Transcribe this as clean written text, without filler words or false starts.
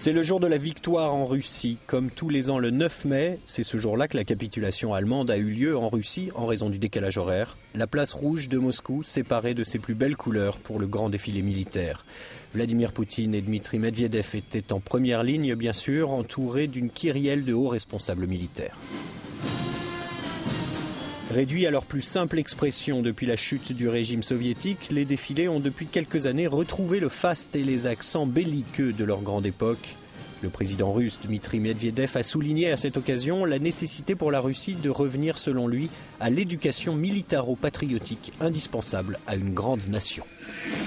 C'est le jour de la victoire en Russie. Comme tous les ans le 9 mai, c'est ce jour-là que la capitulation allemande a eu lieu en Russie en raison du décalage horaire. La place rouge de Moscou séparée de ses plus belles couleurs pour le grand défilé militaire. Vladimir Poutine et Dmitri Medvedev étaient en première ligne, bien sûr, entourés d'une kyrielle de hauts responsables militaires. Réduits à leur plus simple expression depuis la chute du régime soviétique, les défilés ont depuis quelques années retrouvé le faste et les accents belliqueux de leur grande époque. Le président russe Dmitri Medvedev a souligné à cette occasion la nécessité pour la Russie de revenir, selon lui, à l'éducation militaro-patriotique indispensable à une grande nation.